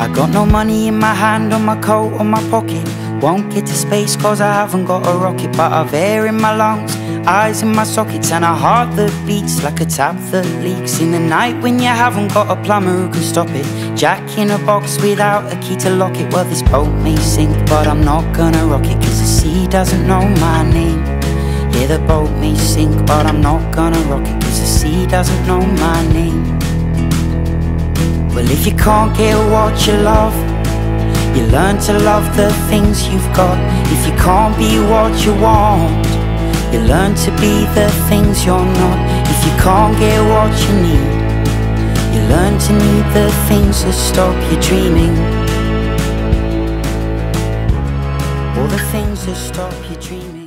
got no money in my hand, on my coat, or my pocket. Won't get to space cause I haven't got a rocket. But I've air in my lungs, eyes in my sockets, and a heart that beats like a tap that leaks. In the night when you haven't got a plumber who can stop it, Jack in a box without a key to lock it. Well, this boat may sink, but I'm not gonna rock it, cause the sea doesn't know my name. Yeah, the boat may sink, but I'm not gonna rock it, cause the sea doesn't know my name. Well, if you can't get what you love, you learn to love the things you've got. If you can't be what you want, you learn to be the things you're not. If you can't get what you need, you learn to need the things that stop you dreaming. All the things that stop you dreaming.